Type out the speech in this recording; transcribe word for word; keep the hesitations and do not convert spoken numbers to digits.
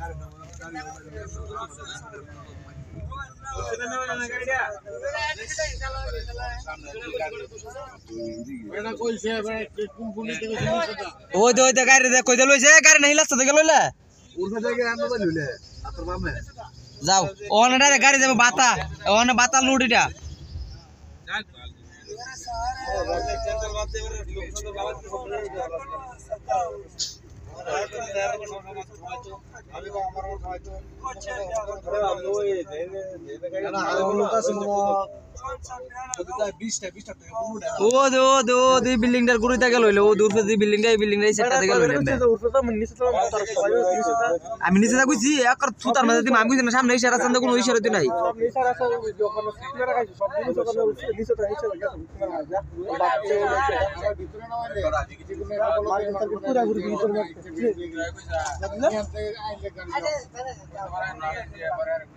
ওই দে ওই দে গাড়ি দে কই দে লইছে গাড়ি নাই লাস্ট থেকে লইলা উল্টা থেকে আমরা লইলে আতর বামে যাও ওখানে ডাইরেক্ট গাড়ি যাবে বাতা ওখানে বাতা লুডিটা ও দো দো দি বিল্ডিংটার গুড়িতে গেল হইলো ও দূর থেকে বিল্ডিংটা এই বিল্ডিংটা এই সেটটা থেকে গেল আমি নিচে কইছি একর সুতার মধ্যে দিম আমি কইছি না সামনে ইশারা চান্দা কোনো ইশারা দি নাই ভিতরে